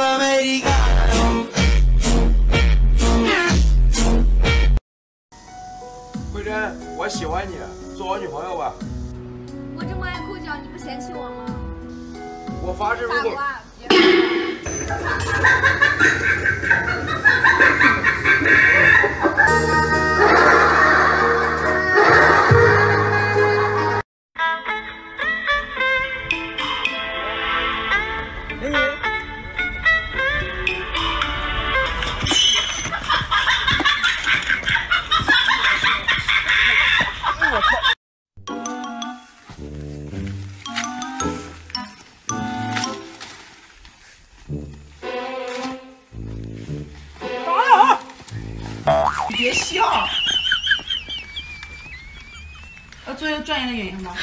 慧珍，我喜欢你，做我女朋友吧。 我这么爱抠脚，你不嫌弃我吗？ 我发誓，如果你别笑，要做一个专业的演员吗？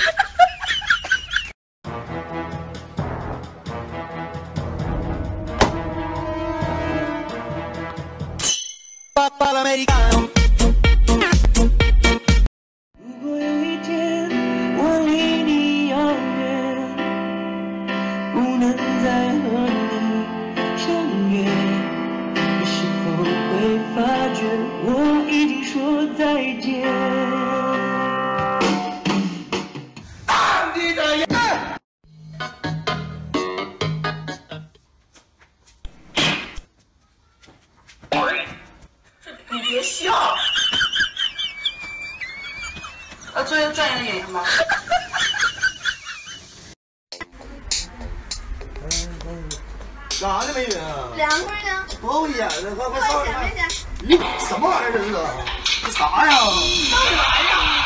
如果有一天我离你遥远，不能再和你相约，你是否会发觉我已经说再见？你的眼。 你别笑，要做一个专业的演员吗？ 干啥呢，美女？ 凉快呢？ 多危险呢！快快上显摆显。 什么玩意儿这是？这啥呀？ 到底玩呀？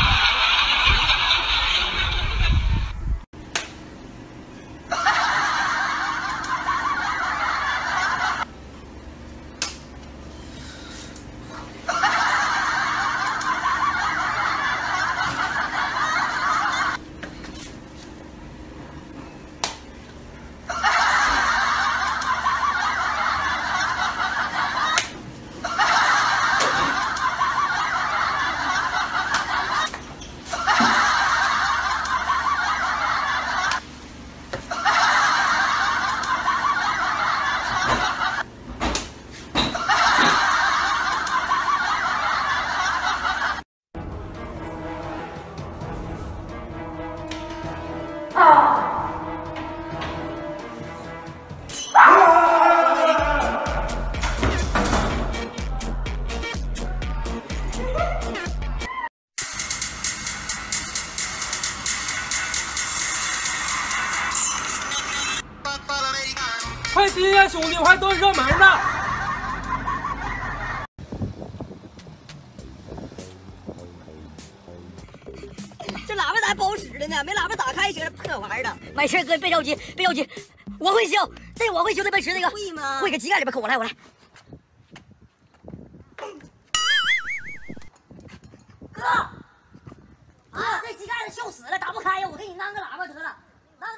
快停下，兄弟，我还等热门呢。 这喇叭咋还不好使了呢？没喇叭打开行，破玩意儿的。没事，哥，别着急，别着急，我会修，这我会修的奔驰那个。会吗？会，搁机盖里边抠，我来。哥，啊，这机盖子锈死了，打不开呀！我给你安个喇叭得了，安。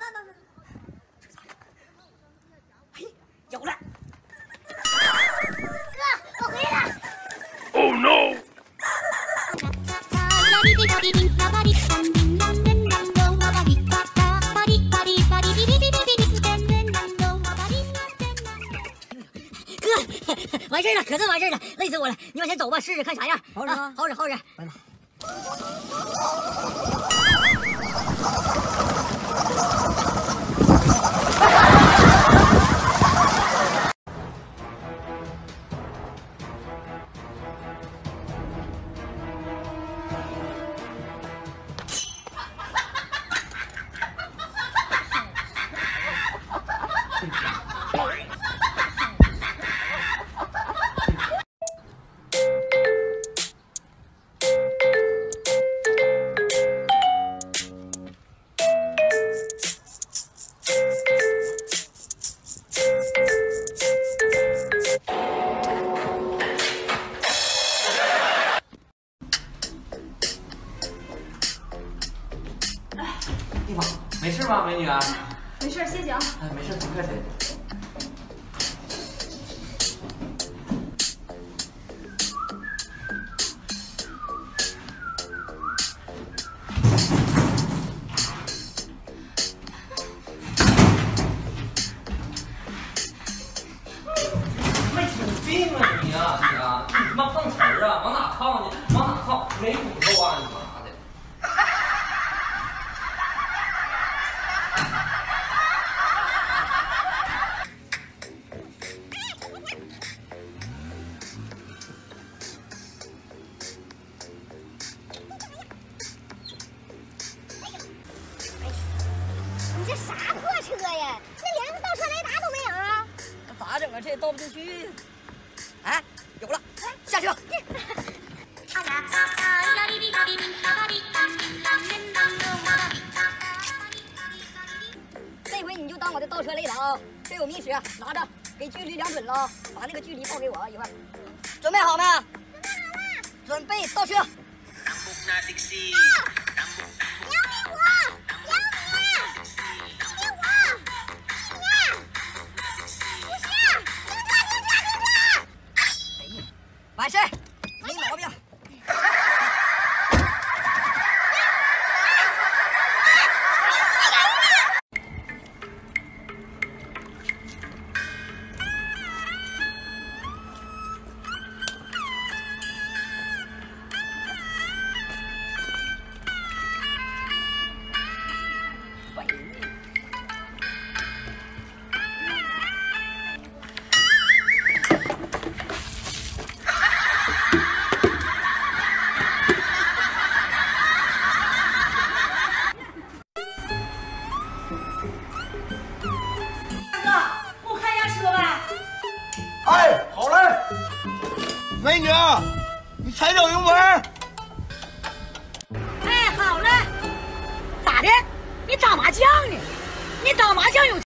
哎，有了。哥，我回来了。 Oh no！ 哥，完事了，可算完事了，累死我了。你往前走吧，试试看啥样。好使吗？好使。来吧。 地方没事吧，美女啊？ 没事，谢谢啊。 哎，没事，不客气。 啊，往哪靠呢？往哪靠？没骨头啊，你妈的！ 你这啥破车呀？那连个倒车雷达都没有啊！ 那咋整啊？这也倒不进去。哎，有了，下车。这回你就当我的倒车雷达啊！这有密匙，拿着，给距离量准了，把那个距离报给我一会儿。准备好没？准备倒车。完事儿，没毛病。 哎，好嘞，美女，你踩脚油门。 哎，好了，咋的？你打麻将呢？你打麻将有